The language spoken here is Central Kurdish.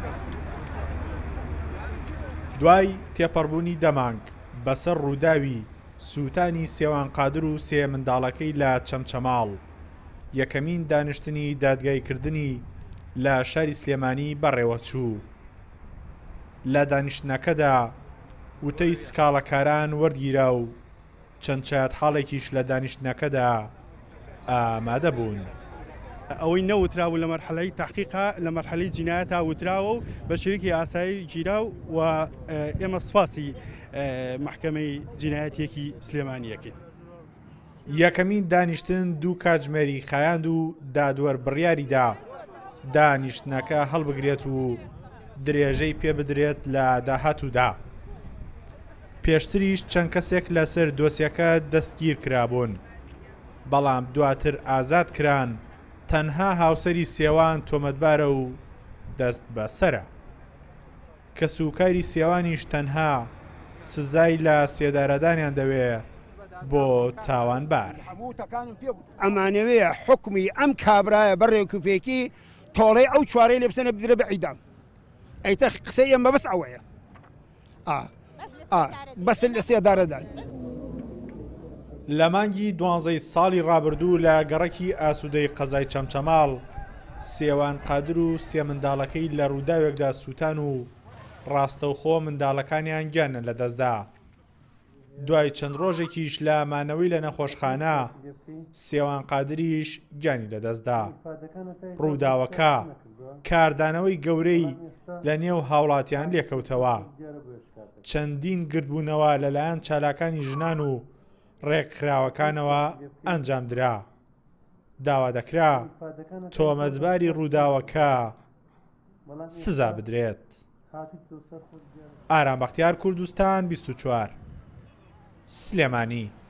دوای تێپەڕبوونی دەمانگ بەسەر ڕووداوی سووتانی سێوان قادر و سێ منداڵەکەی لە چەمچەماڵ یەکەمین دانیشتنی دادگایکردنی لە شاری سلێمانی بەڕێوەچوو. لە دانیشتنەکەدا وتەی سکاڵەکاران وەرگیرا و چەند چایەتحاڵێکیش لە دانیشتنەکەدا ئامادە بوون. ئەوەی نەوتراوە لە مەرحەلەی تحقیقا لە مەرحەلەی جینایەتا وتراوە و بە شێوەیەکی ئاسایی گیرا و ئێمە سوپاسی محکەمەی جینایەتیەکی سلێمانیەکەین. یەکەمین دانیشتن دوو کاتژمێری خایاند و دادوەر بڕیاریدا دانیشتنەکە هەڵبگرێت و درێژەی پێ بدرێت لە داهاتوودا. پێشتریش چەند کەسێک لەسەر دۆسیەکە دەستگیر کرابوون، بەڵام دواتر ئازاد کران. تەنها هاوسەری سێوان تۆمەتبارە و دەست بەسەرە کە سوکاری سێوانیش تەنها سزای لە سێدارەدانیان دەوێ بۆ تاوانبار. ئەمانەوەیە حکمی ئەم کابرایە بەڕێوکوپێکی تۆڵەی ئەو چوارەی لێ بسەنە بدرە بە عیدام. ئەیتە قسەی ئەمە بەس ئەوەیە بەس لە سێدارەدان. لە مانگی 12 ساڵی ڕابردوو لە گەڕەکی ئاسوودەی قەزای چەمچەماڵ سێوان قادر و سێ منداڵەکەی لە ڕووداوێکدا سووتان و ڕاستەوخۆ منداڵەکانیان گیانە لە دەستدا. دوای چەند ڕۆژێکیش لە مانەوەی لە نەخۆشخانە سێوان قادریش گیانی لە دەستدا. ڕووداوەکە کاردانەوەی گەورەی لە نێو هاوڵاتیان لێکەوتەوە. چەندین گردبوونەوە لەلایەن چالاکانی ژنان و ڕێکخراوەکانەوە ئەنجامدرا. داوا دەکرا تۆمەتباری ڕووداوەکە سزا بدرێت. ئارام بەختیار، کوردستان 24 سلێمانی.